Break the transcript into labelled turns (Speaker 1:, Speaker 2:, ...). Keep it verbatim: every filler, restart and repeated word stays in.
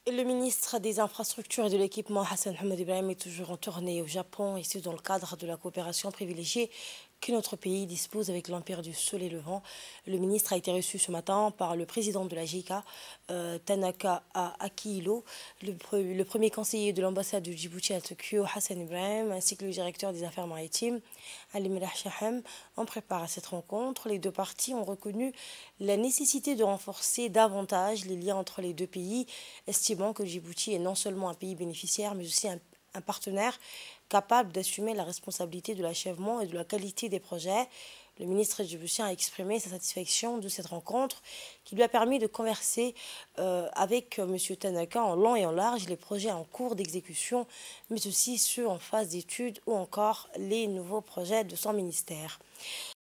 Speaker 1: Le ministre des Infrastructures et de l'Équipement, Hassan Hamad Ibrahim, est toujours en tournée au Japon, et ce dans le cadre de la coopération privilégiée que notre pays dispose avec l'Empire du Soleil Levant. Le ministre a été reçu ce matin par le président de la J I C A, euh, Tanaka Akihiro, le, pre le premier conseiller de l'ambassade de Djibouti à Tokyo, Hassan Ibrahim, ainsi que le directeur des affaires maritimes, Ali Mirah Shahem. En prépare à cette rencontre, les deux parties ont reconnu la nécessité de renforcer davantage les liens entre les deux pays, estimant que Djibouti est non seulement un pays bénéficiaire, mais aussi un, un partenaire capable d'assumer la responsabilité de l'achèvement et de la qualité des projets. Le ministre djiboutien a exprimé sa satisfaction de cette rencontre qui lui a permis de converser euh, avec euh, M. Tanaka en long et en large les projets en cours d'exécution, mais aussi ceux en phase d'étude ou encore les nouveaux projets de son ministère.